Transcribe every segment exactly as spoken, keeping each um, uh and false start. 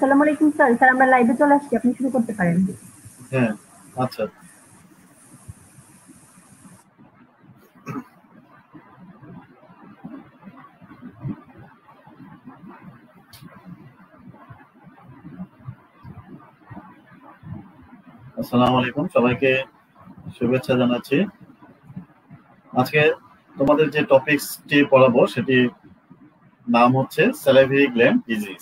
আসসালামু আলাইকুম sir. Sir আমরা লাইভে চলে আসছি, আপনি শুরু করতে পারেন। হ্যাঁ, আচ্ছা। আসসালামু আলাইকুম, সবাইকে শুভেচ্ছা জানাচ্ছি। আজকে তোমাদের যে টপিকসটি পড়াবো সেটি নাম হচ্ছে salivary gland disease.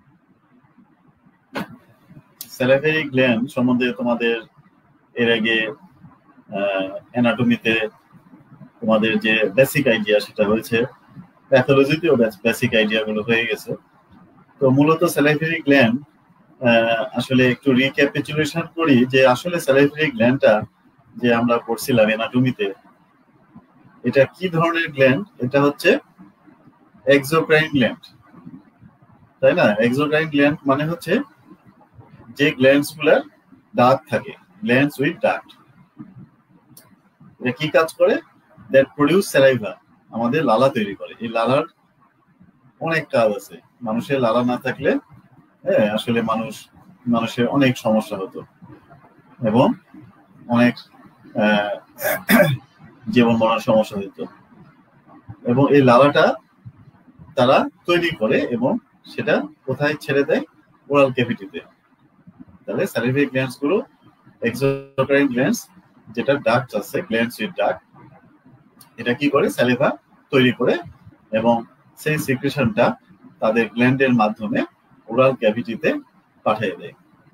Salivary gland সম্বন্ধে তোমাদের এর আগে অ্যানাটমিতে তোমাদের যে বেসিক আইডিয়া সেটা হয়েছে, প্যাথোলজিতেও বেসিক আইডিয়া গুলো হয়ে গেছে। তো মূলত স্যালাইভারি গ্ল্যান্ড আসলে একটু রিক্যাপিচুলেশন করি যে আসলে স্যালাইভারি গ্ল্যান্ডটা যে আমরা পড়ছিলাম অ্যানাটমিতে, এটা কি ধরনের গ্ল্যান্ড? এটা হচ্ছে এক্সোক্রাইন গ্ল্যান্ড, তাই না? এক্সোক্রাইন গ্ল্যান্ড মানে হচ্ছে যে গ্ল্যান্ডস গুলার দাগ থাকে, গ্ল্যান্ডস উইথ ডাক্ট। এটা কি কাজ করে? দ্যাট প্রডিউস স্যালাইভা, আমাদের লালা তৈরি করে। এই লালার অনেক কাজ আছে। মানুষের লালা না থাকলে হ্যাঁ আসলে মানুষ মানুষের অনেক সমস্যা হতো এবং অনেক জীবন মরণ সমস্যা হতো। এবং এই লালাটা তারা তৈরি করে এবং সেটা কোথায় ছেড়ে দেয়? ওরাল ক্যাভিটিতে। তাহলে স্যালাইভারি গ্ল্যান্ডস গুলো এক্সোক্রাইন গ্ল্যান্ডস, যেটা ডাক্ট আছে, গ্ল্যান্ডস উইথ ডাক্ট, এটা কি করে? স্যালিভা তৈরি করে এবং সেই সিক্রেশনটা তাদের গ্ল্যান্ডের মাধ্যমে ওরাল ক্যাভিটিতে পাঠিয়ে দেয়।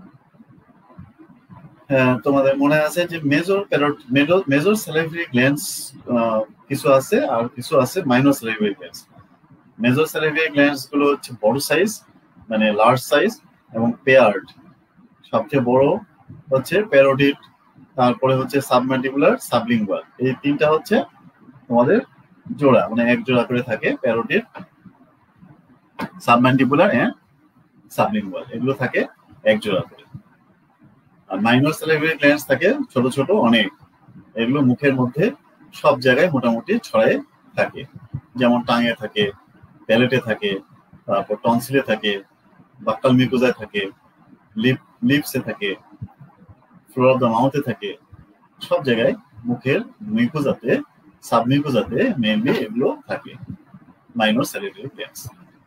তোমাদের মনে আছে যে major major major salivary glands কিছু আছে আর কিছু আছে minor salivary glands. Major salivary glands গুলো হচ্ছে বড় সাইজ, মানে লার্জ সাইজ এবং পেয়ার্ড। সবচেয়ে বড় হচ্ছে প্যারোটিড, তারপরে হচ্ছে সাবম্যান্ডিবুলার, সাবলিঙ্গুয়াল। এই তিনটা হচ্ছে তোমাদের জোড়া, মানে এক জোড়া করে থাকে। প্যারোটিড, সাবম্যান্ডিবুলার এন্ড সাবলিঙ্গুয়াল, এগুলো থাকে এক জোড়া করে। আর মাইনর স্যালাইভারি গ্ল্যান্ডস থাকে ছোট ছোট অনেক। এগুলো মুখের মধ্যে সব জায়গায় মোটামুটি ছড়ায় থাকে, যেমন টাঙে থাকে, প্যালেটে থাকে, তারপর টনসিলে থাকে, বাক্কাল মিউকোজায় থাকে, লিপ লিপসে থাকে, ফ্লোর অফ দ্য মাউথে থাকে। সব জায়গায় মুখের মিউকোজাতে, সাবমিউকোজাতে মেইনলি এগুলো থাকে মাইনর স্যালাইভারি গ্ল্যান্ডস।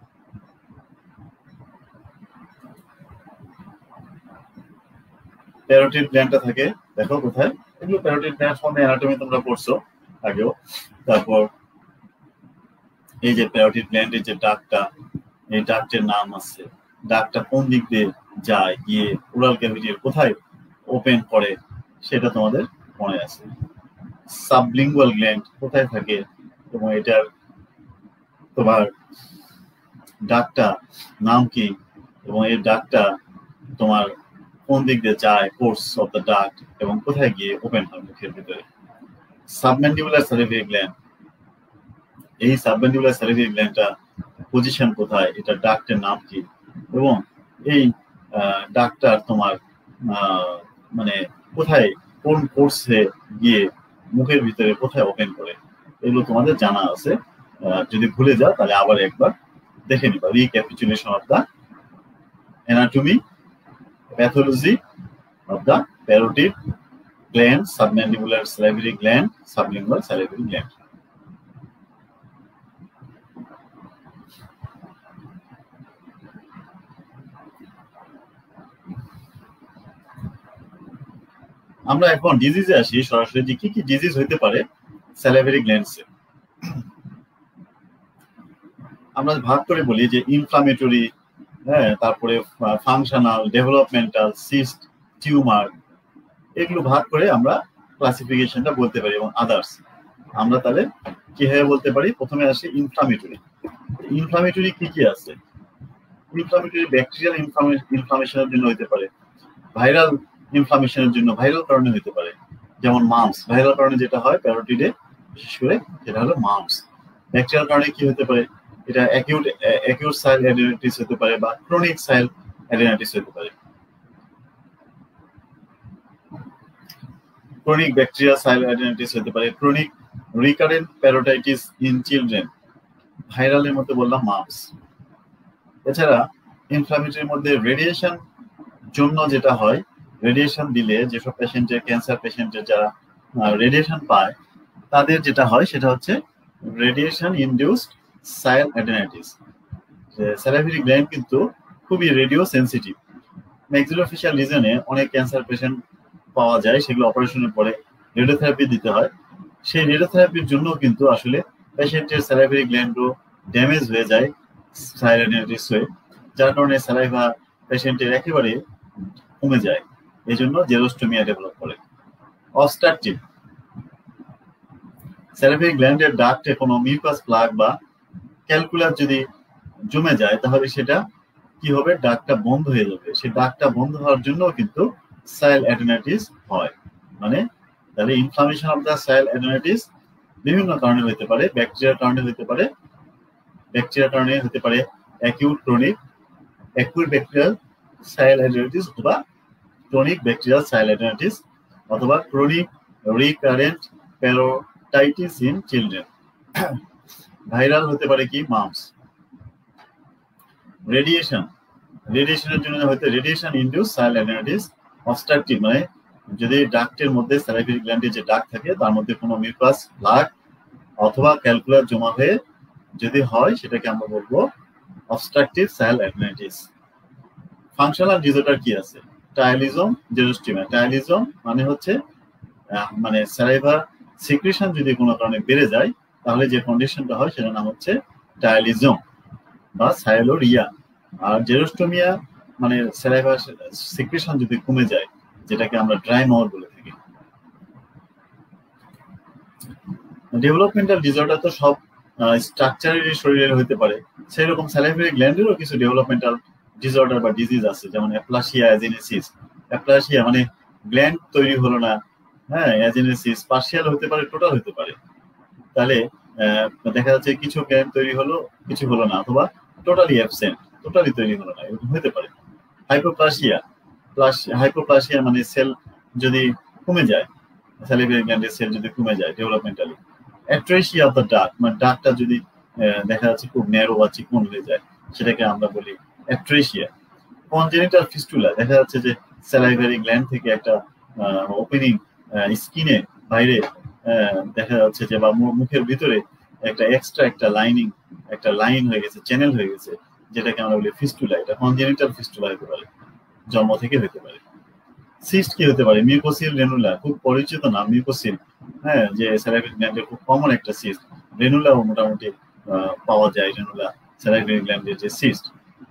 প্যারোটিড গ্ল্যান্ডটা থাকে দেখো কোথায়? এগুলো প্যারোটিড গ্ল্যান্ড সম্বন্ধে অ্যানাটমি তোমরা পড়ছো আগেও। তারপর এই যে প্যারোটিড গ্ল্যান্ডের যে ডাকটা, এই ডাক্টের নাম আছে। ডাকটা কোন দিক দিয়ে যায়, গিয়ে ওরাল ক্যাভিটির কোথায় ওপেন করে সেটা তোমাদের মনে আছে। সাবলিঙ্গুয়াল গ্ল্যান্ড কোথায় থাকে এবং এটার তোমার ডাকটা নাম কি এবং এই ডাকটা তোমার কোন দিক দিয়ে যায়, কোর্স অফ দ্য ডাক্ট, এবং কোথায় গিয়ে ওপেন হয় মুখের ভিতরে। সাবম্যান্ডিবুলার স্যালাইভারি গ্ল্যান্ড, এই সাবম্যান্ডিবুলার স্যালাইভারি গ্ল্যান্ডটা পজিশন কোথায়, এটা ডাক্টের নাম কি, এবং এই ডাক্তার তোমার মানে কোথায়, কোন কোর্সে গিয়ে মুখের ভিতরে কোথায় ওপেন করে, এগুলো তোমাদের জানা আছে। যদি ভুলে যাও তাহলে আবার একবার দেখে নিবা। Recapitulation of the anatomy, pathology of the parotid gland, submandibular salivary gland, sublingual salivary gland. আমরা এখন ডিজিজে আসি সরাসরি, যে কি কি ডিজিজ হইতে পারে স্যালাইভারি গ্ল্যান্ডসে। আমরা ভাগ করে বলি যে ইনফ্লামেটরি, হ্যাঁ, তারপরে ফাংশনাল, ডেভেলপমেন্টাল, সিস্ট, টিউমার, এগুলো ভাগ করে আমরা ক্লাসিফিকেশনটা বলতে পারি, এবং আদার্স আমরা তাহলে কিভাবে বলতে পারি? প্রথমে আসে ইনফ্লামেটরি। ইনফ্লামেটরি কি কি আছে? ইনফ্লামেটরি ব্যাকটেরিয়াল ইনফ্লামেশনের জন্য হতে পারে, ভাইরাল ইনফ্লামেশনের জন্য, ভাইরাল কারণে হতে পারে, যেমন মাম্পস। ভাইরাল কারণে যেটা হয় প্যারোটিডে বিশেষ করে, সেটা হলো মাম্পস। ব্যাকটেরিয়াল কারণে কি হতে পারে? এটা অ্যাকিউট অ্যাকিউট সাইল অ্যাডেনাইটিস হতে পারে বা ক্রনিক সাইল অ্যাডেনাইটিস হতে পারে। ক্রনিক ব্যাকটেরিয়া সাইল অ্যাডেনাইটিস হতে পারে, chronic recurrent parotitis in children, ভাইরালের মধ্যে বললাম মাম্পস। এছাড়া ইনফ্লামেটরির মধ্যে রেডিয়েশন জন্য যেটা হয়, রেডিয়েশন দিলে যেসব পেশেন্টের ক্যান্সার পেশেন্টের যারা রেডিয়েশন পায় তাদের যেটা হয় সেটা হচ্ছে রেডিয়েশন ইনডিউসড সাইল অ্যাডেনাইটিস। স্যালাইভারি গ্ল্যান্ড কিন্তু খুবই রেডিও সেন্সিটিভ। ম্যাক্সিলোফেশিয়াল রিজনে অনেক ক্যান্সার পেশেন্ট পাওয়া যায়, সেগুলো অপারেশনের পরে রেডিওথেরাপি দিতে হয়। সেই রেডিওথেরাপির জন্য কিন্তু আসলে পেশেন্টের স্যালাইভারি গ্ল্যান্ডও ড্যামেজ হয়ে যায় সাইল অ্যাডেনাইটিস হয়ে, যার কারণে স্যালাইভা পেশেন্টের একেবারে কমে যায়, এই জন্য জেরোস্টোমিয়া ডেভেলপ করে। অবস্ট্রাকটিভ স্যালাইভারি গ্ল্যান্ডের ডাক্টে কোনো মিউকাস প্লাগ বা ক্যালকুলাস যদি জমে যায় তাহলে সেটা কি হবে, ডাকটা বন্ধ হয়ে যাবে। সেই ডাকটা বন্ধ হওয়ার জন্য কিন্তু সাইল অ্যাডেনাইটিস হয়। মানে তাহলে ইনফ্লামেশন অফ দ্য সাইল অ্যাডেনাইটিস বিভিন্ন কারণে হতে পারে, ব্যাকটেরিয়ার কারণে হতে পারে, ব্যাকটেরিয়ার কারণে হতে পারে অ্যাকিউট ক্রনিক অ্যাকিউট ব্যাকটেরিয়াল সাইল অ্যাডেনাইটিস অথবা ক্রনিক ব্যাকটেরিয়াল সাইল অ্যাডেনাইটিস অথবা chronic recurrent parotitis in children. Viral হতে পারে কি মাম্পস। রেডিয়েশন রেডিয়েশনের জন্য হয়তো রেডিয়েশন ইনডিউস সাইল অ্যাডেনাইটিস। অবস্ট্রাকটিভ মানে যদি ডাক্টের মধ্যে স্যালাইভারি গ্ল্যান্ডে যে ডাক থাকে তার মধ্যে কোনো মিউকাস প্লাগ অথবা ক্যালকুলাস জমা হয়ে যদি হয় সেটাকে আমরা বলবো অবস্ট্রাকটিভ সাইল অ্যাডেনাইটিস। ফাংশনাল ডিসঅর্ডার কি আছে? টায়ালিজম, জেরোস্টোমিয়া। টায়ালিজম মানে হচ্ছে মানে স্যালাইভা সিক্রেশন যদি কোনো কারণে বেড়ে যায় তাহলে যে কন্ডিশনটা হয় সেটার নাম হচ্ছে টায়ালিজম বা সাইলোরিয়া। আর জেরোস্টোমিয়া মানে স্যালাইভা সিক্রেশন যদি কমে যায়, যেটাকে আমরা ড্রাই মাউথ বলে থাকি। ডেভেলপমেন্টাল ডিসঅর্ডার তো সব স্ট্রাকচারের শরীরের হতে পারে, সেই রকম স্যালাইভারি গ্ল্যান্ডেরও কিছু ডেভেলপমেন্টাল ডিসঅর্ডার বা ডিজিজ আছে, যেমন অ্যাপ্লাসিয়া, অ্যাজেনেসিস। অ্যাপ্লাসিয়া মানে গ্ল্যান্ড তৈরি হলো না, হ্যাঁ। অ্যাজেনেসিস পার্শিয়াল হতে পারে, টোটাল হতে পারে। তাহলে দেখা যাচ্ছে কিছু গ্ল্যান্ড তৈরি হলো, কিছু হলো না, অথবা টোটালি অ্যাবসেন্ট, টোটালি তৈরি হলো না, এরকম হতে পারে। হাইপোপ্লাসিয়া হাইপোপ্লাসিয়া মানে সেল যদি কমে যায়, স্যালাইভারি গ্ল্যান্ডের সেল যদি কমে যায় developmentally. Atresia of the duct মানে ডাক্টটা যদি দেখা যাচ্ছে খুব ন্যারো বা চিকন হয়ে যায়, সেটাকে আমরা বলি অ্যাট্রেসিয়া। কনজেনিটাল ফিস্টুলা দেখা যাচ্ছে যে স্যালাইভারি গ্ল্যান্ড থেকে একটা ওপেনিং স্কিনে বাইরে দেখা যাচ্ছে যে বা মুখের ভিতরে একটা এক্সট্রা একটা লাইনিং একটা লাইন হয়ে গেছে, চ্যানেল হয়ে গেছে, যেটাকে আমরা বলি ফিস্টুলা। এটা কনজেনিটাল ফিস্টুলা হতে পারে, জন্ম থেকে হতে পারে। সিস্ট কি হতে পারে? মিউকোসিল রেনুলা, খুব পরিচিত নাম মিউকোসিল, হ্যাঁ, যে স্যালাইভারি গ্ল্যান্ডের খুব কমন একটা সিস্ট। রেনুলাও মোটামুটি পাওয়া যায়, রেনুলা স্যালাইভারি গ্ল্যান্ডের যে সিস্ট।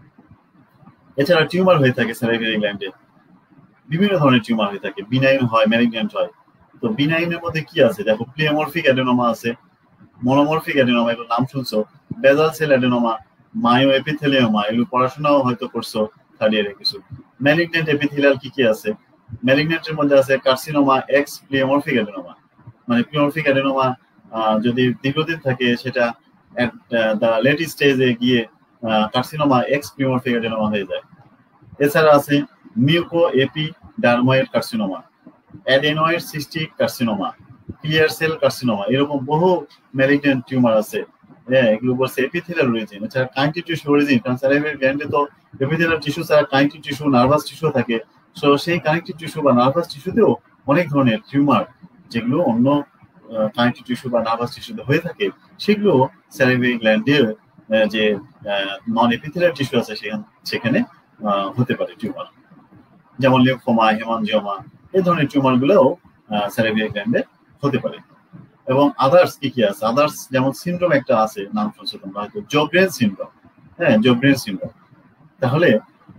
এছাড়া টিউমার হয়ে থাকে স্যালাইভারি গ্ল্যান্ডে, বিভিন্ন ধরনের টিউমার হয়ে থাকে, বিনাইন হয়, ম্যালিগন্যান্ট হয়। তো বিনাইনের মধ্যে কি আছে দেখো, প্লিওমরফিক অ্যাডেনোমা আছে, মনোমরফিক অ্যাডেনোমা, এগুলো নাম শুনছো, বেজাল সেল অ্যাডেনোমা, মায়ো এপিথেলিওমা, এগুলো পড়াশোনাও হয়তো করছো থার্ড ইয়ারে কিছু। ম্যালিগন্যান্ট এপিথেলিয়াল কি কি আছে? ম্যালিগন্যান্টের মধ্যে আছে কার্সিনোমা এক্স প্লিওমরফিক অ্যাডেনোমা, মানে প্লিওমরফিক অ্যাডেনোমা যদি দীর্ঘদিন থাকে সেটা দ্য লেট স্টেজে গিয়ে কার্সিনোমা এক্স প্লিওমরফিক অ্যাডেনোমা হয়ে যায়। এছাড়া আছে muco epidermoid carcinoma, adenoid cystic carcinoma, clear cell carcinoma, এরকম বহু ম্যালিগন্যান্ট টিউমার আছে। হ্যাঁ, এগুলো বলছে এপিথেলিয়াল অরিজিন। এছাড়া কানেক্টিভ টিস্যু অরিজিন, কারণ স্যালাইভারি গ্ল্যান্ডে তো এপিথেলিয়াল টিস্যু ছাড়া কানেক্টিভ টিস্যু, নার্ভাস টিস্যু থাকে। সো সেই কানেক্টিভ টিস্যু বা নার্ভাস টিস্যুতেও অনেক ধরনের টিউমার যেগুলো অন্য কানেক্টিভ টিস্যু বা নার্ভাস টিস্যুতে হয়ে থাকে, সেগুলো স্যালাইভারি গ্ল্যান্ডের যে নন এপিথেলিয়াল টিস্যু আছে সেখানে সেখানে হতে পারে টিউমার, যেমন লিম্ফোমা, হেমানজিওমা, এই ধরনের টিউমার গুলোও স্যালাইভারি গ্ল্যান্ডে হতে পারে। এবং আদার্স কি কি আছে? আদার্স যেমন সিনড্রোম একটা আছে, নাম শুনছো তোমরা হয়তো, জোগ্রেন সিনড্রোম। হ্যাঁ, জোগ্রেন সিনড্রোম। তাহলে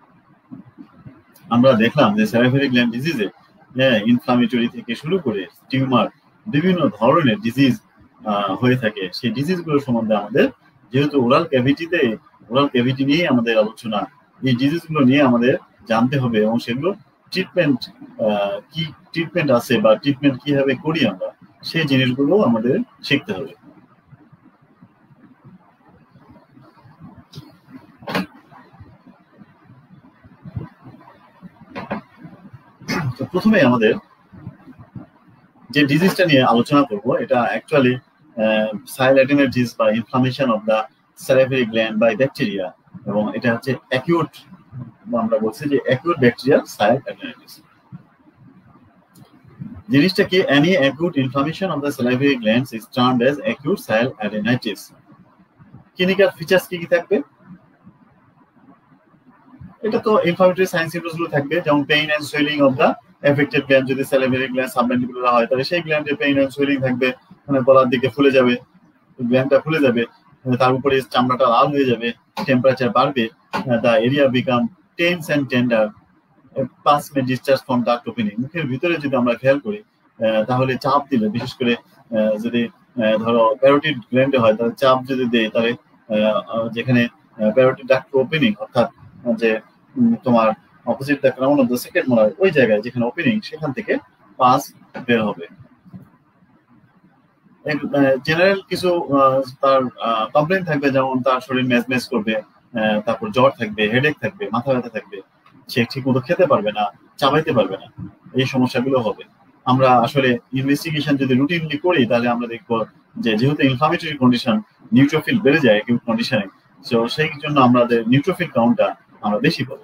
আমরা দেখলাম যে স্যালাইভারি গ্ল্যান্ড ডিজিজে হ্যাঁ ইনফ্লামেটরি থেকে শুরু করে টিউমার, বিভিন্ন ধরনের ডিজিজ হয়ে থাকে। সেই ডিজিজগুলো সম্বন্ধে আমাদের, যেহেতু ওরাল ক্যাভিটিতে ওরাল ক্যাভিটি নিয়ে আমাদের আলোচনা, এই ডিজিজগুলো নিয়ে আমাদের জানতে হবে এবং সেগুলো ট্রিটমেন্ট কি ট্রিটমেন্ট আছে বা ট্রিটমেন্ট কিভাবে করি আমরা, সেই জিনিসগুলো আমাদের শিখতে হবে। তো প্রথমে আমাদের যে ডিজিজটা নিয়ে আলোচনা করব, এটা অ্যাকচুয়ালি সাইল অ্যাডেনাইটিস বা inflammation of the salivary gland by bacteria, এবং এটা হচ্ছে অ্যাকিউট আমরা বলছি যে অ্যাকিউট ব্যাকটেরিয়াল সাইল অ্যাডেনাইটিস। জিনিসটা কি, any acute inflammation of the salivary glands is termed as acute cell adenitis. Clinical features কি কি থাকবে? এটা তো ইনফ্লামেটরি সাইন সিম্পটমস গুলো থাকবে, যেমন pain and swelling of the affected gland. যদি স্যালিভারি গ্ল্যান্ড সাবম্যান্ডিবুলার হয় তাহলে সেই গ্ল্যান্ডে পেইন এন্ড সুয়েলিং থাকবে, মানে গলার দিকে ফুলে যাবে, গ্ল্যান্ডটা ফুলে যাবে, তার উপরে চামড়াটা লাল হয়ে যাবে, টেম্পারেচার বাড়বে, the area become tense and tender, pus may discharge from duct opening. মুখের ভিতরে যদি আমরা খেয়াল করি তাহলে চাপ দিলে, বিশেষ করে যদি ধরো প্যারোটিড গ্ল্যান্ডে হয় তাহলে চাপ যদি দেয় তাহলে যেখানে প্যারোটিড ডাক্ট ওপেনিং, অর্থাৎ যে তোমার opposite the crown of the second molar, ওই জায়গায় যেখানে ওপেনিং সেখান থেকে পাস বের হবে। জেনারেল কিছু তার কমপ্লেইন থাকবে, যেমন তার শরীর মেজমেজ করবে, তারপর জ্বর থাকবে, হেডেক থাকবে, মাথা ব্যথা থাকবে, সে ঠিক মতো খেতে পারবে না, চাবাইতে পারবে না, এই সমস্যাগুলো হবে। আমরা আসলে ইনভেস্টিগেশন যদি রুটিনলি করি তাহলে আমরা দেখবো যে যেহেতু ইনফ্লামেটরি কন্ডিশন, নিউট্রোফিল বেড়ে যায় অ্যাকিউট কন্ডিশনে, সো সেই জন্য আমাদের নিউট্রোফিল কাউন্টটা আমরা বেশি পাবো।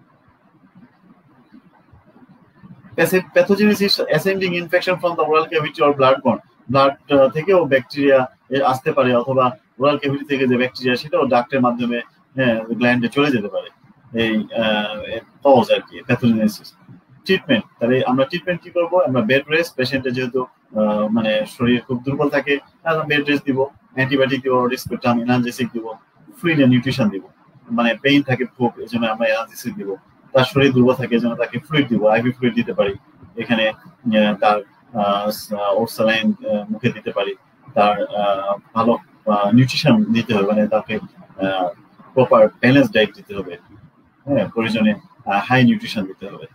Pathogenesis ascending infection from the oral cavity or blood borne, blood থেকেও ব্যাকটেরিয়া আসতে পারে, অথবা ওরাল ক্যাভিটি থেকে যে ব্যাকটেরিয়া সেটাও ডাক্টের মাধ্যমে হ্যাঁ গ্ল্যান্ডে চলে যেতে পারে, এই কজ আর কি প্যাথোজেনেসিস। ট্রিটমেন্ট, তাহলে আমরা ট্রিটমেন্ট কি করবো? আমরা বেড রেস্ট, পেশেন্টের যেহেতু মানে শরীর খুব দুর্বল থাকে, বেড রেস্ট দিব, অ্যান্টিবায়োটিক দিব, রিসপেক্টাম এনার্জেসিক দিব, ফ্লুইড এন্ড নিউট্রিশন দিব। মানে পেইন থাকে খুব, এই জন্য আমরা এনার্জেসিক দিব। তার শরীর দুর্বল থাকে, এই জন্য তাকে ফ্লুইড দিব, আইভি ফ্লুইড দিতে পারি, এখানে তার ওরসালাইন মুখে দিতে পারি, তার ভালো নিউট্রিশন দিতে হবে, মানে তাকে প্রপার ব্যালেন্স ডায়েট দিতে হবে, হ্যাঁ প্রয়োজনে হাই নিউট্রিশন দিতে হবে।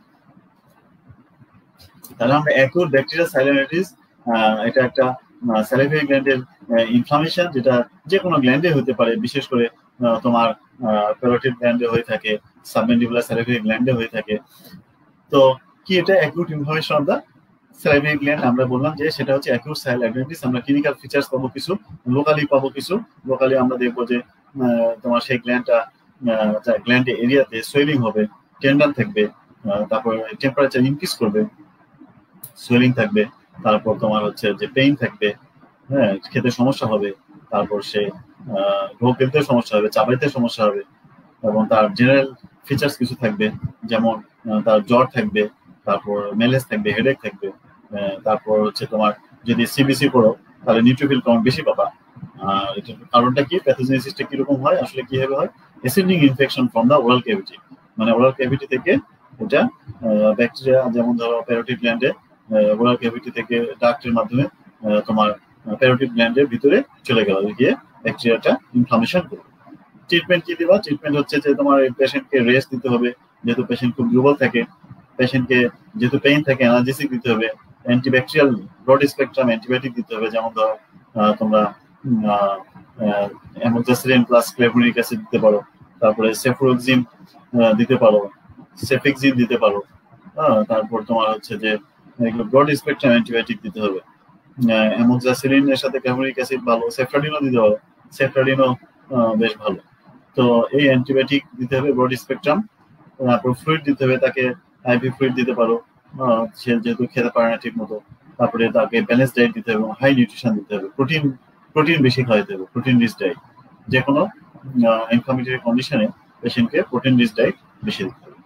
তাহলে আমরা অ্যাকিউট ব্যাকটেরিয়াল সাইলোমাইটিস, এটা একটা স্যালিভারি গ্ল্যান্ডের ইনফ্লামেশন, যেটা যে কোনো গ্ল্যান্ডে হতে পারে, বিশেষ করে তোমার প্যারোটিড গ্ল্যান্ডে হয়ে থাকে, সাবম্যান্ডিবুলার স্যালিভারি গ্ল্যান্ডে হয়ে থাকে। তো কি এটা acute inflammation of the salivary gland? আমরা বললাম যে সেটা হচ্ছে অ্যাকিউট সাইল অ্যাডেনাইটিস। আমরা ক্লিনিক্যাল ফিচার্স পাবো কিছু, লোকালি পাবো কিছু। লোকালি আমরা দেখবো যে তোমার সেই গ্ল্যান্ডটা গ্ল্যান্ডের এরিয়াতে সোয়েলিং হবে, টেন্ডার থাকবে, তারপর টেম্পারেচার ইনক্রিজ করবে, সোয়েলিং থাকবে, তারপর তোমার হচ্ছে যে পেইন থাকবে, হ্যাঁ খেতে সমস্যা হবে, তারপর সে ঢোক গেলতে সমস্যা হবে, চাবাইতে সমস্যা হবে, এবং তার জেনারেল ফিচার্স কিছু থাকবে, যেমন তার জ্বর থাকবে, তারপর মেলেস থাকবে, হেডেক থাকবে, তারপর হচ্ছে তোমার যদি সিবিসি করো তাহলে নিউট্রোফিল কাউন্ট বেশি পাবা। আর এটার কারণটা কি, প্যাথোজেনেসিসটা কিরকম হয়, আসলে কিভাবে হয়? Ascending infection from the oral cavity, মানে ওরাল ক্যাভিটি থেকে এটা ব্যাকটেরিয়া, যেমন ধরো প্যারোটিড গ্ল্যান্ডে ওরাল ক্যাভিটি থেকে ডাক্টের মাধ্যমে তোমার প্যারোটিড গ্ল্যান্ডের ভিতরে চলে গেল, গিয়ে ব্যাকটেরিয়াটা ইনফ্লামেশন করবে। ট্রিটমেন্ট কি দিবা? ট্রিটমেন্ট হচ্ছে যে তোমার পেশেন্টকে রেস্ট দিতে হবে, যেহেতু পেশেন্ট খুব দুর্বল থাকে, পেশেন্টকে যেহেতু পেইন থাকে এনার্জেসিক দিতে হবে, অ্যান্টিব্যাকটেরিয়াল ব্রড স্পেকট্রাম অ্যান্টিবায়োটিক দিতে হবে, যেমন ধরো তোমরা অ্যামোক্সিসিলিন প্লাস ক্লেভুরিক অ্যাসিড দিতে পারো, তারপরে সেফ্রোক্সিম দিতে পারো, সেফিক্সিন দিতে পারো, তারপর তোমার হচ্ছে যে এগুলো ব্রড স্পেকট্রাম অ্যান্টিবায়োটিক দিতে হবে। অ্যামোক্সিসিলিনের সাথে ক্লেভুরিক অ্যাসিড ভালো, সেফ্রাডিনও দিতে পারো, সেফ্রাডিনও বেশ ভালো। তো এই অ্যান্টিবায়োটিক দিতে হবে ব্রড স্পেকট্রাম, তারপর ফ্লুইড দিতে হবে, তাকে আইভি ফ্লুইড দিতে পারো, সে যেহেতু খেতে পারে না ঠিক মতো। তারপরে তাকে ব্যালেন্স ডায়েট দিতে হবে, হাই নিউট্রিশন দিতে হবে, প্রোটিন প্রোটিন বেশি খাওয়াতে হবে, প্রোটিন রিচ ডায়েট। যে কোনো ইনফ্লামেটরি কন্ডিশনে পেশেন্টকে প্রোটিন রিচ ডায়েট বেশি দিতে হবে।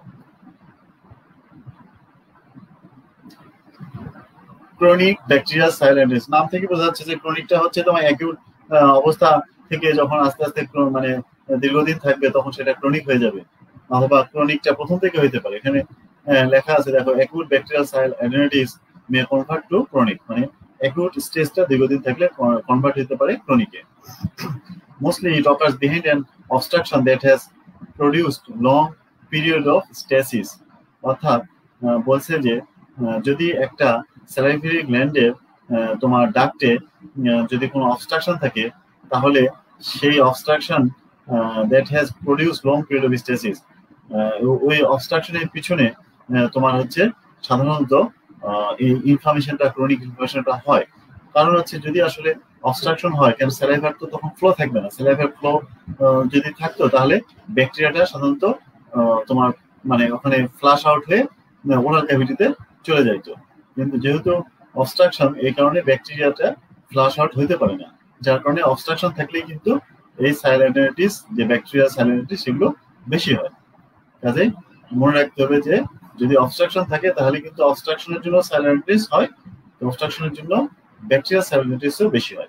ক্রনিক ব্যাকটেরিয়াল সাইল অ্যাডেনাইটিস, নাম থেকে বোঝা যাচ্ছে যে ক্রনিকটা হচ্ছে তোমার অ্যাকিউট অবস্থা থেকে যখন আস্তে আস্তে মানে দীর্ঘদিন থাকবে তখন সেটা ক্রনিক হয়ে যাবে, অথবা ক্রনিকটা প্রথম থেকে হইতে পারে। এখানে লেখা আছে দেখো, acute bacterial Sail অ্যাডেনাইটিস may convert to chronic, মানে অ্যাকিউট স্টেজটা দীর্ঘদিন থাকলে কনভার্ট হতে পারে ক্রনিকে। Mostly it occurs behind an obstruction that has produced long period of stasis. অর্থাৎ বলছে যে যদি একটা স্যালাইভারি গ্ল্যান্ডের তোমার ডাক্টে যদি কোনো অবস্ট্রাকশন থাকে, তাহলে সেই obstruction that has produced long period of stasis, ওই অবস্ট্রাকশনের পিছনে তোমার হচ্ছে সাধারণত এই ইনফ্লামেশনটা, ক্রনিক ইনফ্লামেশনটা হয়। কারণ হচ্ছে যদি আসলে অবস্ট্রাকশন হয়, কেন স্যালাইভার তো তখন ফ্লো থাকবে না, স্যালাইভার ফ্লো যদি থাকতো তাহলে ব্যাকটেরিয়াটা সাধারণত তোমার মানে ওখানে ফ্লাশ আউট হয়ে ওরাল ক্যাভিটিতে চলে যাইতো। কিন্তু যেহেতু অবস্ট্রাকশন, এই কারণে ব্যাকটেরিয়াটা ফ্লাশ আউট হইতে পারে না, যার কারণে অবস্ট্রাকশন থাকলেই কিন্তু এই সাইলোনিটিস, যে ব্যাকটেরিয়া সাইলোনিটিস, সেগুলো বেশি হয়। কাজেই মনে রাখতে হবে যে যদি অবস্ট্রাকশন থাকে তাহলে কিন্তু অবস্ট্রাকশনের জন্য সাইলোনিটিস হয়, অবস্ট্রাকশনের জন্য ব্যাকটেরিয়া সাইলোনিটিসও বেশি হয়।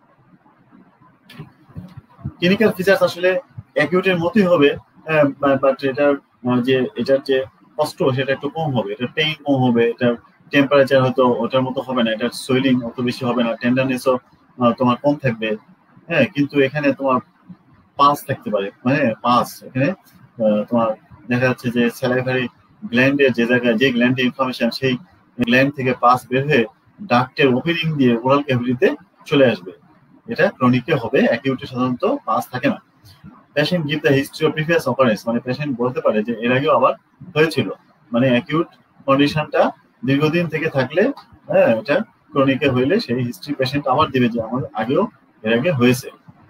ক্লিনিক্যাল ফিচার্স আসলে অ্যাকিউটের মতোই হবে, বাট এটার যে এটার যে কষ্ট সেটা একটু কম হবে, এটার পেইন কম হবে, এটার টেম্পারেচার হয়তো ওটার মতো হবে না, এটার সোয়েলিং অত বেশি হবে না, টেন্ডারনেসও তোমার কম থাকবে। হ্যাঁ, কিন্তু এখানে তোমার পাস থাকতে পারে, মানে পাস এখানে তোমার দেখা যাচ্ছে যে স্যালাইভারি গ্ল্যান্ডের যে জায়গায়, যে গ্ল্যান্ডে ইনফরমেশন, সেই গ্ল্যান্ড থেকে পাস বের হয়ে ডাক্টের ওপেনিং দিয়ে ওরাল ক্যাভিটিতে চলে আসবে। এটা ক্রনিকে হবে, অ্যাকিউটে সাধারণত পাস থাকে না। Patient give the history of previous occurrence, মানে পেশেন্ট বলতে পারে যে এর আগেও আবার হয়েছিল, মানে অ্যাকিউট কন্ডিশনটা দীর্ঘদিন থেকে থাকলে, হ্যাঁ, এটা ক্রনিকে হইলে সেই হিস্ট্রি পেশেন্ট আবার দিবে যে আমার আগেও এর আগে হয়েছে।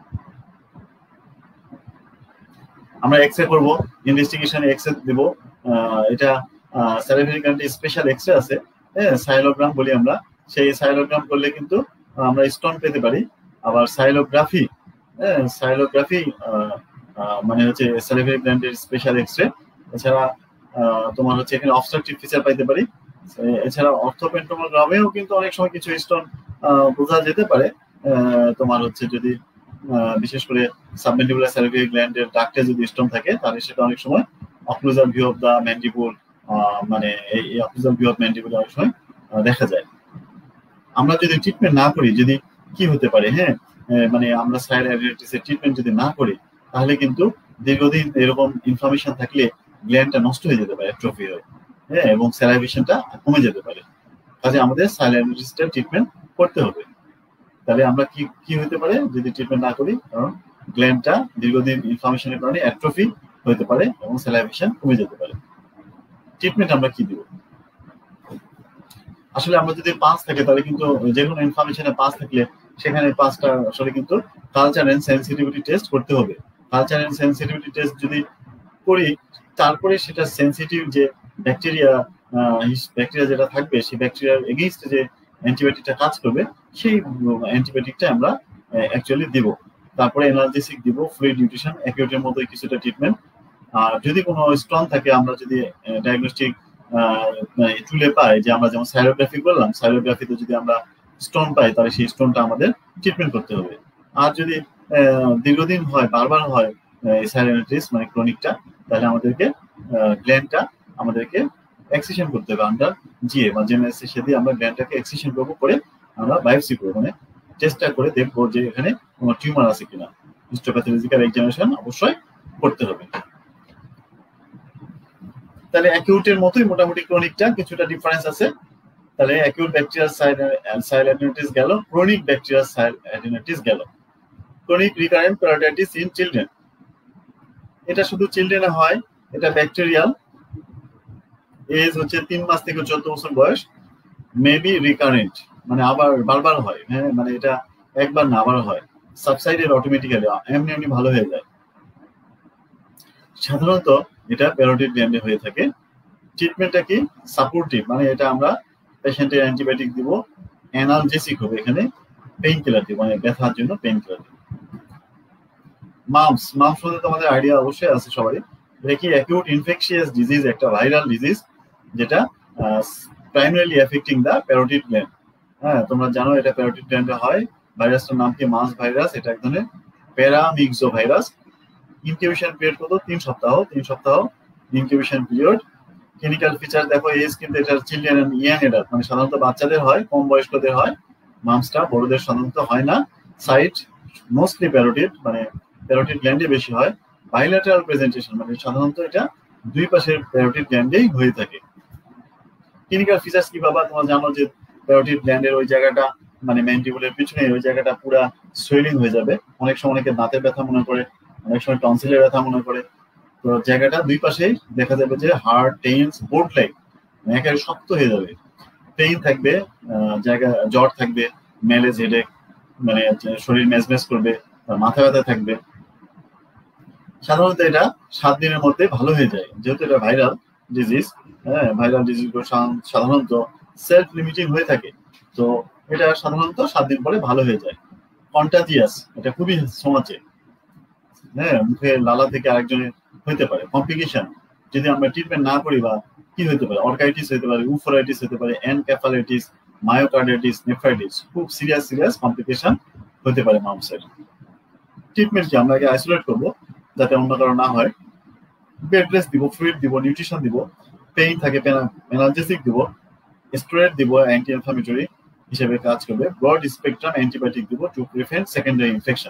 আমরা এক্সরে করব, ইনভেস্টিগেশনে এক্সরে দেব, এটা স্যালাইভারি গ্ল্যান্ডে স্পেশাল এক্সরে আছে, হ্যাঁ, সাইলোগ্রাম বলি আমরা। সেই সাইলোগ্রাম করলে কিন্তু আমরা স্টোন পেতে পারি। আবার সাইলোগ্রাফি, হ্যাঁ, সাইলোগ্রাফি মানে হচ্ছে স্যালাইভারি গ্ল্যান্ডের স্পেশাল এক্সরে। এছাড়া তোমার হচ্ছে এখানে অবস্ট্রাকটিভ ফিচার পাইতে পারি। এছাড়া অর্থোপেন্টোমোগ্রামেও কিন্তু অনেক সময় কিছু স্টোন বোঝা যেতে পারে। তোমার হচ্ছে যদি বিশেষ করে সাবমেন্ডিবুলার স্যালাইভারি গ্ল্যান্ডের ডাক্টে যদি স্টোন থাকে তাহলে সেটা অনেক সময় অক্লুজাল ভিউ অফ দা ম্যান্ডিবুল, মানে এই অক্লুজাল ভিউ অফ ম্যান্ডিবুল অনেক সময় দেখা যায়। আমরা যদি ট্রিটমেন্ট না করি, যদি কি হতে পারে, হ্যাঁ, মানে আমরা সাইলোনিটিসের ট্রিটমেন্ট যদি না করি তাহলে কিন্তু দীর্ঘদিন এরকম ইনফরমেশন থাকলে গ্ল্যান্ডটা নষ্ট হয়ে যেতে পারে, অ্যাট্রফি হয়ে, হ্যাঁ, এবং স্যালাইভেশনটা কমে যেতে পারে। কাজে আমাদের সাইলোনিটিসের ট্রিটমেন্ট করতে হবে। তাহলে আমরা কি কি হতে পারে যদি ট্রিটমেন্ট না করি, কারণ গ্ল্যান্ডটা দীর্ঘদিন ইনফরমেশনের কারণে অ্যাট্রফি হতে পারে এবং স্যালাইভেশন কমে যেতে পারে। ট্রিটমেন্ট আমরা কি দিব? আসলে আমরা যদি পাস থাকে তাহলে কিন্তু যে কোনো ইনফরমেশনে পাস থাকলে সেখানে পাসটা আসলে কিন্তু কালচার এন্ড সেনসিটিভিটি টেস্ট করতে হবে। কালচার এন্ড সেনসিটিভিটি টেস্ট যদি করি, তারপরে সেটা সেনসিটিভ যে ব্যাকটেরিয়া ব্যাকটেরিয়া যেটা থাকবে, সেই ব্যাকটেরিয়ার এগেইনস্ট যে অ্যান্টিবায়োটিকটা কাজ করবে, সেই অ্যান্টিবায়োটিকটা আমরা অ্যাকচুয়ালি দিব। তারপরে এনার্জেসিক দিব, ফ্লুইড নিউট্রিশন, অ্যাকিউটের মতো কিছুটা ট্রিটমেন্ট। আর যদি কোনো স্টোন থাকে, আমরা যদি ডায়াগনস্টিক টুলে পাই, যে আমরা যেমন সাইলোগ্রাফি করলাম, সাইলোগ্রাফিতে যদি আমরা স্টোন পাই তাহলে সেই স্টোনটা আমাদের ট্রিটমেন্ট করতে হবে। আর যদি দীর্ঘদিন হয়, বারবার হয় সাইলোনিটিস মানে ক্রনিকটা, তাহলে আমাদেরকে গ্ল্যান্ডটা আমাদেরকে এক্সিশন করতে হবে আন্ডার জিএ বা জেএমএসের দিয়ে আমরা গ্ল্যান্ডটাকে এক্সিশন করবো, করে আমরা বায়োপসি করবো, মানে চেষ্টা করে দেখবো যে এখানে কোনো টিউমার আছে কিনা। হিস্টোপ্যাথোলজিক্যাল এক্সামিনেশন অবশ্যই করতে হবে। তাহলে অ্যাকিউটের মতোই মোটামুটি ক্রনিকটা কিছুটা ডিফারেন্স আছে। তাহলে অ্যাকিউট ব্যাকটেরিয়াল সাইলোনিটিস গেল, ক্রনিক ব্যাকটেরিয়াল সাইলোনিটিস গেল। Chronic recurrent parotitis in children, এটা শুধু চিলড্রেনে হয়। এটা ব্যাকটেরিয়াল, এজ হচ্ছে তিন মাস থেকে চোদ্দ বছর বয়স, মেবি রিকারেন্ট মানে আবার বারবার হয়, হ্যাঁ, মানে এটা একবার না আবার হয়, সাবসাইডেড অটোমেটিক্যালি, এমনি এমনি ভালো হয়ে যায়। সাধারণত এটা প্যারোটিড গ্ল্যান্ডে হয়ে থাকে। ট্রিটমেন্টটা কি? সাপোর্টিভ, মানে এটা আমরা পেশেন্টের অ্যান্টিবায়োটিক দিব, অ্যানালজেসিক হবে, এখানে পেইন কিলার দিব, মানে ব্যথার জন্য পেইন কিলার দিব। মামস, মামস বলতে তোমাদের আইডিয়া অবশ্যই আছে সবারই। এটা কি অ্যাকিউট ইনফেকশিয়াস ডিজিজ, একটা ভাইরাল ডিজিজ যেটা primarily affecting the parotid gland. হ্যাঁ, তোমরা জানো এটা প্যারোটিড গ্ল্যান্ডে হয়। ভাইরাসটার নাম কি? Mumps virus. এটা এক ধরনের প্যারামিক্সো ভাইরাস। ইনকিউবেশন পিরিয়ড কত? তিন সপ্তাহ। তিন সপ্তাহ ইনকিউবেশন পিরিয়ড। ক্লিনিক্যাল ফিচার দেখো, এজ কিন্তু এটা চিলড্রেন এন্ড ইয়াং এডাল্ট, মানে সাধারণত বাচ্চাদের হয়, কম বয়স্কদের হয়। মামসটা বড়দের সাধারণত হয় না। সাইট মোস্টলি প্যারোটিড, মানে প্যারোটিড গ্ল্যান্ডে বেশি হয়। বাইল্যাটারাল প্রেজেন্টেশন, মানে সাধারণত এটা দুই পাশের প্যারোটিড গ্ল্যান্ডেই হয়ে থাকে। ক্লিনিক্যাল ফিচার্স কি বাবা? তোমরা জানো যে প্যারোটিড গ্ল্যান্ডের ওই জায়গাটা, মানে ম্যান্ডিবুলের পিছনে ওই জায়গাটা পুরা সোয়েলিং হয়ে যাবে। অনেক সময় অনেকে দাঁতের ব্যথা মনে করে, অনেক সময় টনসিলের ব্যথা মনে করে। তো জায়গাটা দুই পাশেই দেখা যাবে যে হার্ড, টেন্স, বোর্ড লাইক, একেবারে শক্ত হয়ে যাবে। পেইন থাকবে, জায়গা জ্বর থাকবে, ম্যালেজ, হেডেক, মানে শরীর মেজমেজ করবে, মাথা ব্যথা থাকবে। সাধারণত এটা সাত দিনের মধ্যে ভালো হয়ে যায়, যেহেতু এটা ভাইরাল ডিজিজ। হ্যাঁ, ভাইরাল ডিজিজ সাধারণত সেলফ লিমিটিং হয়ে থাকে, তো এটা সাধারণত সাত দিন পরে ভালো হয়ে যায়। কন্টাজিয়াস, এটা খুবই সমাজে, হ্যাঁ, মুখে লালা থেকে আরেকজনের হইতে পারে। কমপ্লিকেশন, যদি আমরা ট্রিটমেন্ট না করি বা কি হইতে পারে, অর্কাইটিস হতে পারে, উফোরাইটিস হতে পারে, এনকেফালাইটিস, মায়োকার্ডিটিস, নেফ্রাইটিস, খুব সিরিয়াস সিরিয়াস কমপ্লিকেশন হতে পারে মাউসের। ট্রিটমেন্ট কি, আমরা আগে আইসোলেট করবো যাতে অন্য কারো না হয়। বেড রেস্ট দিব, ফ্লুইড দিব, নিউট্রিশন দিব, পেইন থাকে অ্যানালজেসিক দিব, স্টেরয়েড দিব, অ্যান্টি ইনফ্লামেটরি হিসেবে কাজ করবে। ব্রড স্পেকট্রাম অ্যান্টিবায়োটিক দিব টু প্রিভেন্ট সেকেন্ডারি ইনফেকশন।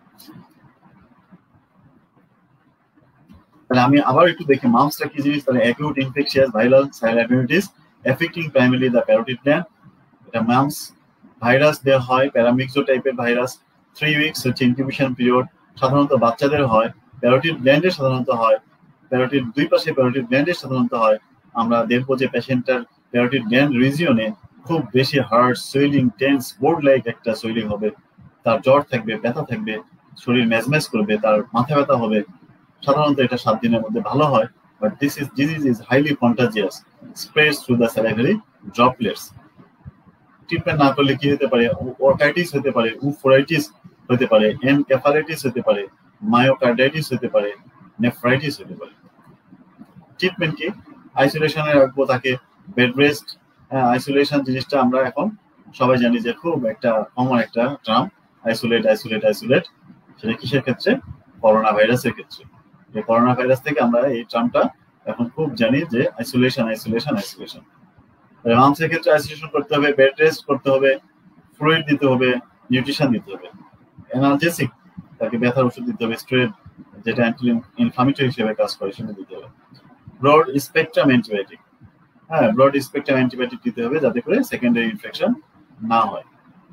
তাহলে আমি আবার একটু দেখি মামসটা কি জিনিস। তাহলে acute infectious viral sialitis affecting primarily the parotid gland. এটা মামস ভাইরাস দেওয়া হয়, প্যারামিক্সো টাইপের ভাইরাস। থ্রি উইকস হচ্ছে ইনকিউবেশন পিরিয়ড, সাধারণত বাচ্চাদের হয়। প্যারোটিড গ্ল্যান্ডের সাধারণত হয়, প্যারোটিড দুই পাশে প্যারোটিড গ্ল্যান্ডের সাধারণত হয়। আমরা দেখবো যে পেশেন্টটার প্যারোটিড গ্ল্যান্ড রিজিয়নে খুব বেশি hard swelling, tense, board like একটা সুইলিং হবে, তার জ্বর থাকবে, ব্যথা থাকবে, শরীর ম্যাজম্যাজ করবে, তার মাথা ব্যথা হবে। সাধারণত এটা সাত দিনের মধ্যে ভালো হয়, but this is disease is highly contagious, spreads through the salivary droplets. Treatment না করলে কি হতে পারে, অর্কাইটিস হতে পারে, উফোরাইটিস হতে পারে, এনকেফালাইটিস হতে পারে, মায়োকার্ডাইটিস হতে পারে, নেফ্রাইটিস হতে পারে। ট্রিটমেন্ট কি, আইসোলেশনে রাখবো তাকে, বেড রেস্ট। আইসোলেশন জিনিসটা আমরা এখন সবাই জানি যে খুব একটা কমন একটা টার্ম, আইসোলেট আইসোলেট আইসোলেট। সেটা কিসের ক্ষেত্রে, করোনা ভাইরাসের ক্ষেত্রে। এই করোনা ভাইরাস থেকে আমরা এই টার্মটা এখন খুব জানি যে আইসোলেশন আইসোলেশন আইসোলেশন। মামসের ক্ষেত্রে আইসোলেশন করতে হবে, বেড রেস্ট করতে হবে, ফ্লুইড দিতে হবে, নিউট্রিশন দিতে হবে, অ্যানালজেসিক তাকে ব্যথার ওষুধ দিতে হবে, স্টেরয়েড যেটা অ্যান্টি ইনফ্লামেটরি হিসেবে কাজ করে সেটা দিতে হবে। ব্রড স্পেকট্রাম অ্যান্টিবায়োটিক, হ্যাঁ, ব্রড স্পেকট্রাম অ্যান্টিবায়োটিক দিতে হবে যাতে করে সেকেন্ডারি ইনফেকশন না হয়।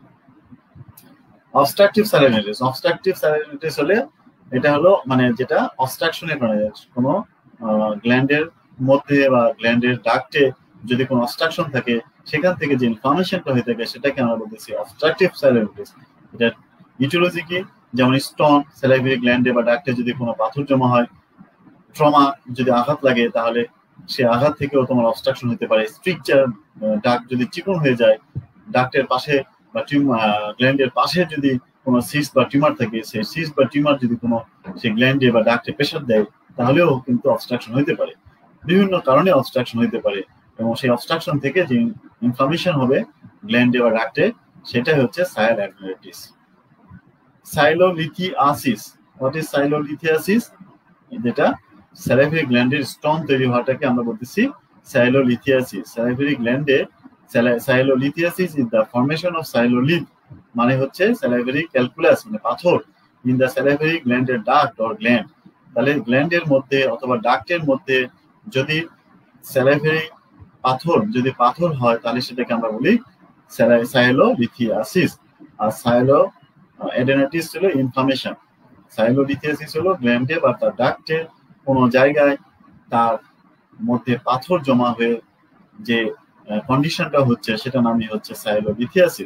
অবস্ট্রাকটিভ সাইলাইটিস, অবস্ট্রাকটিভ সাইলাইটিস হলে এটা হলো মানে যেটা অবস্ট্রাকশনের কারণে কোনো গ্ল্যান্ডের মধ্যে বা গ্ল্যান্ডের ডাক্টে যদি কোনো অবস্ট্রাকশন থাকে, সেখান থেকে যে ইনফ্লামেশনটা হয়ে থাকে সেটাকে আমরা বলতেছি অবস্ট্রাকটিভ সাইলাইটিস। এটা ইটিওলজি কি, যেমন স্টোন, স্যালাইভারি গ্ল্যান্ডে বা ডাক্টে যদি কোনো পাথর জমা হয়, ট্রমা যদি আঘাত লাগে তাহলে সে আঘাত থেকেও তোমার অবস্ট্রাকশন হতে পারে। স্ট্রিকচার ডাক যদি চিকন হয়ে যায়, ডাক্টের পাশে বা গ্ল্যান্ডের পাশে যদি কোনো সিস্ট বা টিউমার থাকে, সেই সিস্ট বা টিউমার যদি কোনো সেই গ্ল্যান্ডে বা ডাক্টে প্রেশার দেয় তাহলেও কিন্তু অবস্ট্রাকশন হতে পারে। বিভিন্ন কারণে অবস্ট্রাকশন হতে পারে এবং সেই অবস্ট্রাকশন থেকে যে ইনফ্লামেশন হবে গ্ল্যান্ডে বা ডাক্টে, সেটাই হচ্ছে সাইলাইটিস। সাইলোলিথিয়াসিস, হোয়াট ইজ সাইলোলিথিয়াসিস? যেটা স্যালাইভারি গ্ল্যান্ডের স্টোন তৈরি হওয়াটাকে আমরা বলতেছি সাইলোলিথিয়াসিস। স্যালাইভারি গ্ল্যান্ডে sialolithiasis is the formation of sialolith, মানে হচ্ছে স্যালাইভারি ক্যালকুলাস, মানে পাথর, ইন দ্য স্যালাইভারি গ্ল্যান্ডের ডাক্ট অর গ্ল্যান্ড। তাহলে গ্ল্যান্ডের মধ্যে অথবা ডাক্টের মধ্যে যদি স্যালাইভারি পাথর যদি পাথর হয় তাহলে সেটাকে আমরা বলি সাইলোলিথিয়াসিস। আর সাইলো এডেনাইটিস হলো ইনফ্লামেশন। সাইলোলিথিয়াসিস হলো গ্ল্যান্ডে বা তার ডাক্টে কোনো জায়গায় তার মধ্যে পাথর জমা হয়ে যে কন্ডিশনটা হচ্ছে সেটা নামই হচ্ছে সাইলোলিথিয়াসিস।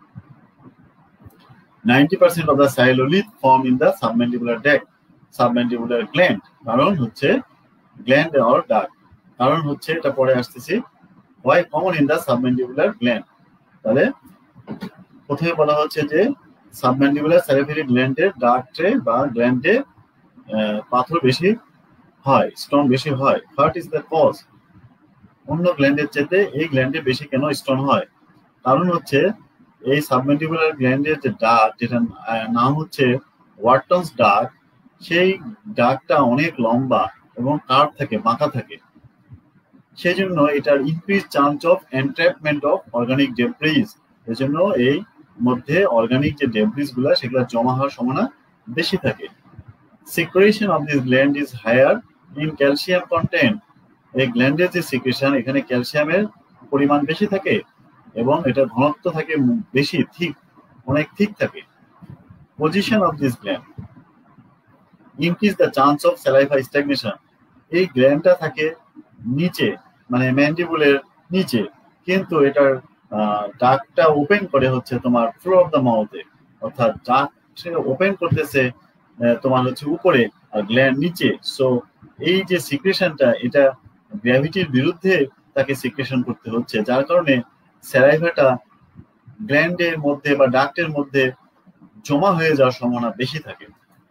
ninety percent of the সাইলোলিথ form in the submandibular duct, submandibular gland। কারণ হচ্ছে গ্ল্যান্ড অর ডাক্ট, কারণ হচ্ছে এটা পরে আসতেছি why common in the submandibular gland। তাহলে প্রথমে বলা হচ্ছে যে সাবম্যান্ডিবুলার স্যালাইভারি গ্ল্যান্ডের ডাক্টে বা গ্ল্যান্ডে পাথর বেশি হয়, স্টোন বেশি হয়। What is the cause? অন্য গ্ল্যান্ডের চেয়ে এই গ্ল্যান্ডে বেশি কেন স্টোন হয়? কারণ হচ্ছে এই সাবম্যান্ডিবুলার গ্ল্যান্ডের যে ডাক্ট, যেটার নাম হচ্ছে ওয়াটনস ডাক্ট, সেই ডাক্টটা অনেক লম্বা এবং কার্ভ থাকে, বাঁকা থাকে। সেই জন্য এটার increase chance of entrapment of organic debris, এই জন্য এই মধ্যে অর্গানিক যে ডেব্রিজ গুলা সেগুলো জমা হওয়ার সম্ভাবনা বেশি থাকে। Secretion of this gland is higher in calcium content. এই গ্ল্যান্ডের যে সিক্রেশন, এখানে ক্যালসিয়ামের পরিমাণ বেশি থাকে এবং এটা ঘনত্ব থাকে বেশি, থিক, অনেক থিক থাকে। Position of this gland increase the chance of saliva stagnation. এই গ্ল্যান্ডটা থাকে নিচে, মানে ম্যান্ডিবুলের নিচে, কিন্তু এটার ডাকটা ওপেন করে হচ্ছে তোমার ফ্লোর অফ দ্য মাউথে, অর্থাৎ ডাক ওপেন করতেছে তোমার হচ্ছে উপরে আর গ্ল্যান্ড নিচে। সো এই যে সিক্রেশনটা এটা গ্র্যাভিটির বিরুদ্ধে তাকে সিক্রেশন করতে হচ্ছে, যার কারণে স্যালাইভাটা গ্ল্যান্ডের মধ্যে বা ডাক্টের মধ্যে জমা হয়ে যাওয়ার সম্ভাবনা বেশি থাকে।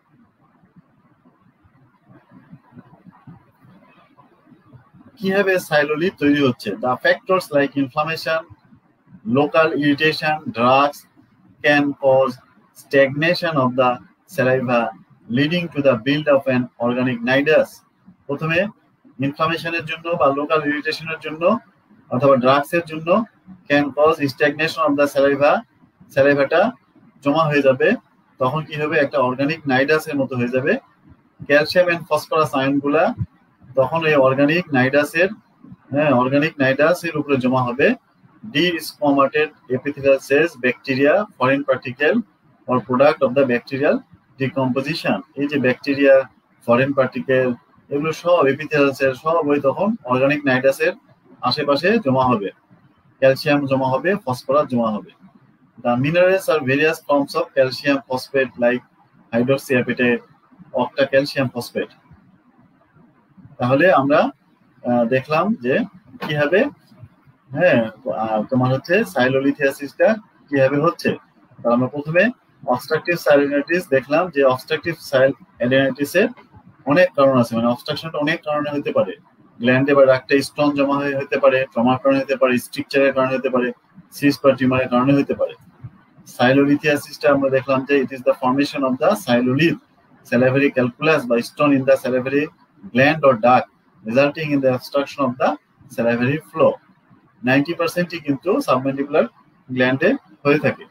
কিভাবে সাইলোলিথ তৈরি হচ্ছে? The factors like inflammation, local irritation, drugs can cause stagnation of the saliva leading to the build of an organic nidus. প্রথমে ইনফ্লামেশনের জন্য বা লোকাল ইরিটেশনের জন্য অথবা ড্রাগসের জন্য can cause stagnation of the saliva, স্যালাইভাটা জমা হয়ে যাবে, তখন কি হবে? একটা অর্গানিক নাইডাসের মতো হয়ে যাবে। ক্যালসিয়াম এন্ড ফসফরাস আয়নগুলা তখন এই অর্গানিক নাইডাসের হ্যাঁ অর্গানিক নাইডাসের উপরে জমা হবে। Desquamated epithelial cells, bacteria, foreign particle or product of the bacterial decomposition. এই যে ব্যাকটেরিয়া, ফরেন পার্টিকেল, এগুলো সব এপিথেলিয়াল সেল সব ওই তখন অর্গানিক নাইডাসের আশেপাশে জমা হবে। ক্যালসিয়াম জমা হবে, ফসফরাস জমা হবে। The minerals are various forms of calcium phosphate like hydroxyapatite, octacalcium phosphate. তাহলে আমরা দেখলাম যে কিভাবে হ্যাঁ তোমার হচ্ছে সাইলোলিথিয়াসিসটা কিভাবে হচ্ছে। তাহলে আমরা প্রথমে অবস্ট্রাকটিভ সাইলোলিথিস দেখলাম যে অবস্ট্রাকটিভ সাইলোলিথিসের অনেক কারণ আছে, মানে অবস্ট্রাকশনটা অনেক কারণে হতে পারে। গ্ল্যান্ডে বা ডাক্টে স্টোন জমা হয়ে হতে পারে, ট্রমার কারণে হতে পারে, স্ট্রিকচারের কারণে হতে পারে, সিস্ট বা টিউমারের কারণে হতে পারে। সাইলোলিথিয়াসিসটা আমরা দেখলাম যে it is the formation of the sialolith salivary calculus by stone in the salivary gland or duct resulting in the obstruction of the salivary flow. ninety percent ই কিন্তু সাবম্যান্ডিবুলার গ্ল্যান্ডে হয়ে থাকে।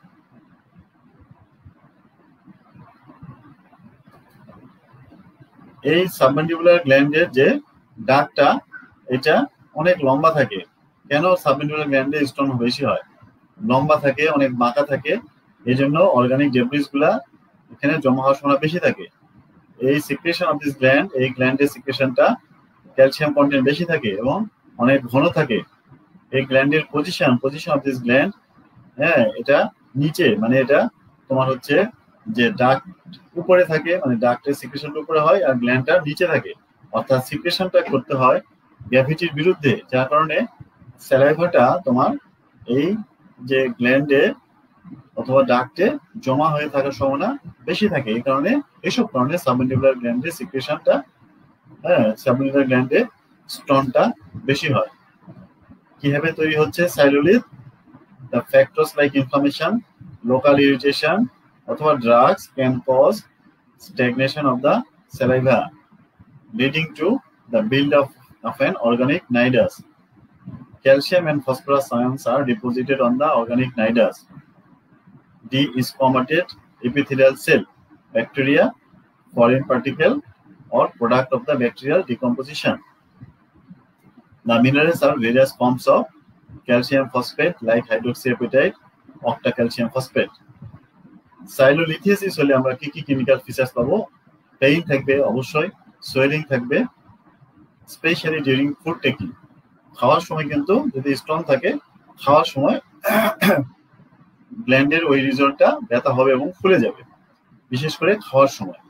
এই সাবম্যান্ডিবুলার গ্ল্যান্ডের যে ডাকটা এটা অনেক লম্বা থাকে। কেন সাবম্যান্ডিবুলার গ্ল্যান্ডে স্টোন বেশি হয়? লম্বা থাকে, অনেক বাঁকা থাকে, এই জন্য অর্গানিক ডেব্রিস গুলা এখানে জমা হওয়ার সময় বেশি থাকে। এই সিক্রেশন অফ দিস গ্ল্যান্ড, এই গ্ল্যান্ডের সিক্রেশনটা ক্যালসিয়াম কন্টেন্ট বেশি থাকে এবং অনেক ঘন থাকে। এই গ্ল্যান্ডের position position of this gland হ্যাঁ এটা নিচে, মানে এটা তোমার হচ্ছে যে ডাক্ট উপরে থাকে, মানে ডাক্টের সিক্রেশনটা উপরে হয় আর গ্ল্যান্ডটা নিচে থাকে, অর্থাৎ সিক্রেশনটা করতে হয় গ্র্যাভিটির বিরুদ্ধে, যার কারণে স্যালাইভাটা তোমার এই যে গ্ল্যান্ডে অথবা ডাক্টে জমা হয়ে থাকার সম্ভাবনা বেশি থাকে। এই কারণে এইসব কারণে সাবম্যান্ডিবুলার গ্ল্যান্ডের সিক্রেশনটা হ্যাঁ সাবম্যান্ডিবুলার গ্ল্যান্ডে স্টোনটা বেশি হয়। কিভাবে তৈরি হচ্ছে sialolith? The factors like inflammation, local irritation অথবা drugs can cause stagnation of the saliva leading to the build of of an organic nidus. Calcium and phosphorus ions are deposited on the organic nidus. De-squamated epithelial cell, bacteria, foreign particle, or product of the bacterial decomposition. The minerals are various forms of calcium phosphate like hydroxyapatite, octacalcium phosphate. Sailolithiasis হলে আমরা কি কি chemical features পাবো? Pain থাকবে অবশ্যই, swelling থাকবে, specially during food taking. খাওয়ার সময় কিন্তু যদি স্টোন থাকে, খাওয়ার সময় গ্ল্যান্ডের ওই রিজনটা ব্যথা হবে এবং ফুলে যাবে, বিশেষ করে খাওয়ার সময়।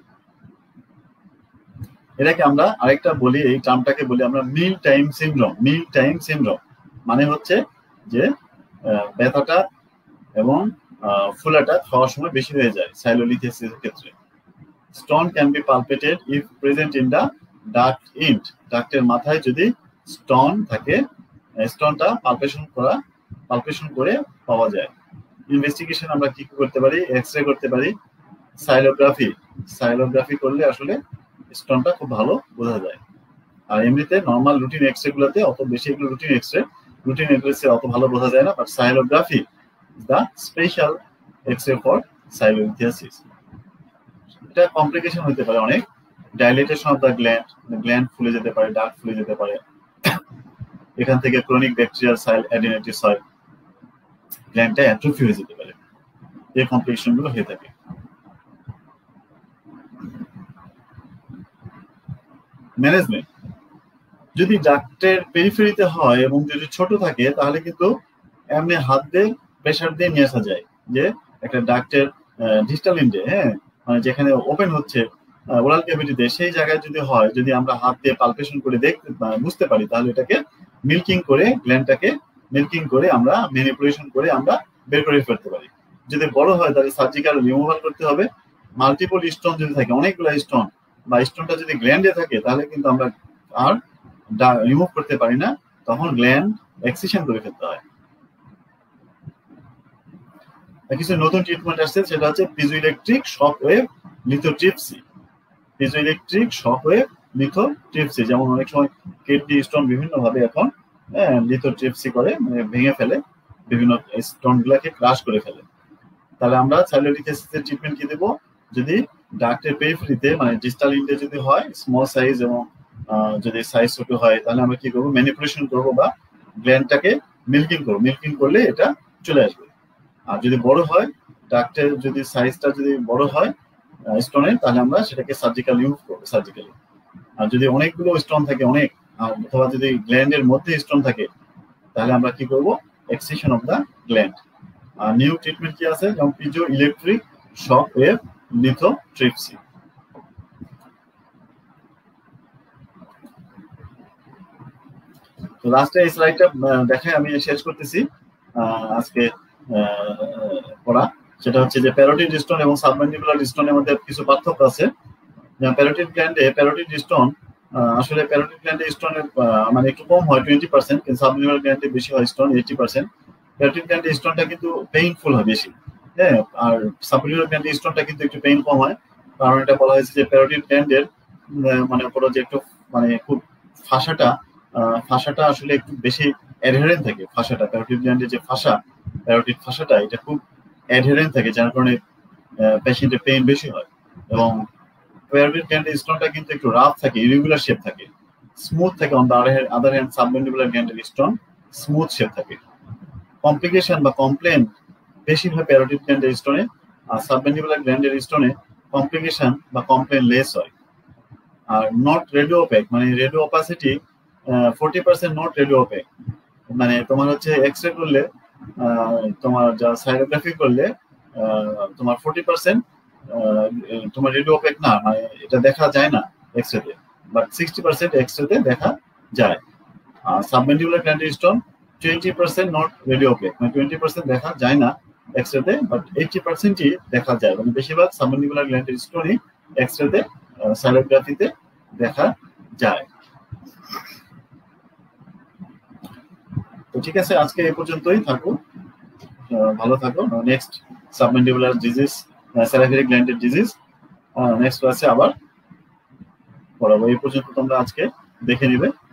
এটাকে আমরা আরেকটা বলি, এই টার্মটাকে বলি আমরা meal time syndrome. Meal time syndrome মানে হচ্ছে যে ব্যথাটা এবং ফুলাটা খাওয়ার সময় বেশি হয়ে যায় সাইলোলিথিয়াসিসের ক্ষেত্রে। Stone can be palpated if present in the duct end. ডাক্টের মাথায় যদি স্টোন থাকে, স্টোনটা পালপেশন করা পালপেশন করে পাওয়া যায়। ইনভেস্টিগেশন আমরা কি করতে পারি? এক্স-রে করতে পারি, সাইলোগ্রাফি সাইলোগ্রাফি করলে আসলে স্টোনটা খুব ভালো বোঝা যায়। আর এমনিতে নর্মাল রুটিন এক্স-রে গুলোতে অত বেশি, এগুলো রুটিন এক্স-রে রুটিন এক্স-রে অত ভালো বোঝা যায় না, but sialography is the special X-ray for sialolithiasis. এটা কমপ্লিকেশন হতে পারে অনেক, dilatation of the gland, gland ফুলে যেতে পারে, ডাক্ট ফুলে যেতে পারে, এখান থেকে ক্রনিক ব্যাকটেরিয়াল সাইল অ্যাডিনাইটিস হয়, গ্ল্যান্ডটা অ্যাট্রফি হয়ে যেতে পারে, এই কমপ্লিকেশন গুলো হয়ে থাকে। ম্যানেজমেন্ট যদি ডাক্টের পেরিফেরিতে হয় এবং যদি ছোট থাকে তাহলে কিন্তু এমনি হাত দিয়ে প্রেসার দিয়ে নিয়ে আসা যায়, যে একটা ডাক্টের ডিস্টাল ইন্ডে হ্যাঁ মানে যেখানে ওপেন হচ্ছে ওরাল ক্যাভিটিতে সেই জায়গায় যদি হয়, যদি আমরা হাত দিয়ে পালপেশন করে দেখতে বুঝতে পারি, তাহলে এটাকে মিল্কিং করে গ্ল্যান্ডটাকে মিল্কিং করে আমরা ম্যানিপুলেশন করে আমরা বের করে ফেলতে পারি। যদি বড় হয় তাহলে সার্জিক্যাল রিমুভাল করতে হবে। মাল্টিপল স্টোন যদি থাকে, অনেকগুলো স্টোন বা স্টোনটা যদি গ্ল্যান্ডে থাকে, তাহলে কিন্তু আমরা আর রিমুভ করতে পারি না, তখন গ্ল্যান্ড এক্সিশন করে ফেলতে হয়। কিছু নতুন ট্রিটমেন্ট আসছে, সেটা হচ্ছে piezoelectric shock wave lithotripsy. Piezoelectric shock wave lithotripsy, যেমন অনেক সময় কিডনি স্টোন বিভিন্ন ভাবে এখন লিথোট্রিপসি করে, মানে ভেঙে ফেলে, বিভিন্ন স্টোন গুলাকে ক্রাশ করে ফেলে। তাহলে আমরা সাইলোলিথেসিসের ট্রিটমেন্ট কি দেবো? যদি ডাক্টের পেরিফেরিতে মানে ডিস্টাল ইন্ডে যদি হয় স্মল সাইজ এবং যদি সাইজ ছোট হয়, তাহলে আমরা কি করবো? ম্যানিপুলেশন করবো বা গ্ল্যান্ডটাকে মিল্কিং করবো। মিল্কিং করলে এটা চলে আসবে। আর যদি বড় হয়, ডাক্টের যদি সাইজটা যদি বড় হয় স্টোনের, তাহলে আমরা সেটাকে সার্জিক্যাল রিমুভ করবো সার্জিক্যালি। আর যদি অনেকগুলো স্টোন থাকে, অনেক, অথবা যদি গ্ল্যান্ডের মধ্যে স্টোন থাকে, তাহলে আমরা কি করবো? Excision of the gland. আর নিউ ট্রিটমেন্ট কি আছে? যেমন piezo electric shock wave lithotripsy. তো লাস্টে এই স্লাইডটা দেখে আমি শেষ করতেছি আজকে পড়া। সেটা হচ্ছে যে প্যারোটিড স্টোন এবং সাবম্যান্ডিবুলার স্টোনের মধ্যে কিছু পার্থক্য আছে। যেমন প্যারোটিড গ্ল্যান্ডে প্যারোটিড স্টোন আসলে প্যারোটিড গ্ল্যান্ডে স্টোনের মানে একটু কম হয় টোয়েন্টি পার্সেন্ট, কিন্তু সাবম্যান্ডিবুলার গ্ল্যান্ডে বেশি হয় স্টোন এইটি পার্সেন্ট। প্যারোটিড গ্ল্যান্ডে স্টোনটা কিন্তু পেইনফুল হয় বেশি, হ্যাঁ, আর সাবম্যান্ডিবুলার গ্ল্যান্ডে স্টোনটা কিন্তু একটু পেইন কম হয়। কারণ এটা বলা হয়েছে যে প্যারোটিড গ্ল্যান্ডের মানে পুরো যে একটু মানে খুব ফাঁসাটা ফাঁসাটা আসলে একটু বেশি অ্যাডহেরেন্ট থাকে। ফাঁসাটা প্যারোটিড গ্ল্যান্ডের যে ফাঁসা, প্যারোটিড ফাঁসাটা এটা খুব অ্যাডহেরেন্ট থাকে, যার কারণে পেশেন্টের পেইন বেশি হয়। এবং প্যারোটিড গ্ল্যান্ডের স্টোনটা কিন্তু একটু রাফ থাকে, ইরেগুলার শেপ থাকে, স্মুথ থাকে। On the other hand submandibular গ্ল্যান্ডের স্টোন স্মুথ শেপ থাকে। কমপ্লিকেশন বা কমপ্লেন বেশি হয় প্যারোটিড গ্ল্যান্ডের স্টোনে, আর সাবম্যান্ডিবুলার গ্ল্যান্ডের স্টোনে কমপ্লিকেশন বা কমপ্লেন লেস হয়। আর নট রেডিও ওপেক, মানে radio opacity forty percent not radio opaque, মানে তোমার হচ্ছে এক্স রে করলে তোমার যা সাইরোগ্রাফি করলে তোমার ফোর্টি পার্সেন্ট তোমার রেডিও ওপেক না, মানে এটা দেখা যায় না এক্স রেতে, বাট সিক্সটি পার্সেন্ট এক্স রেতে দেখা যায়। আর সাবম্যান্ডিবুলার গ্ল্যান্ডের stone twenty percent not radio opaque, মানে টোয়েন্টি পার্সেন্ট দেখা যায় না এক্স রেতে, বাট এইটি পার্সেন্টই দেখা যায়। মানে বেশিরভাগ সাবম্যান্ডিবুলার গ্ল্যান্ডের স্টোনই এক্স রেতে সাইরোগ্রাফিতে দেখা যায়। তো ঠিক আছে, আজকে এই পর্যন্তই থাকুন, ভালো থাকো। নেক্সট সাবম্যান্ডিবুলার ডিজিজ, স্যালাইভারি গ্ল্যান্ডের ডিজিজ নেক্সট ক্লাসে আবার পড়াবো। এই পর্যন্ত তোমরা আজকে দেখে নিবে।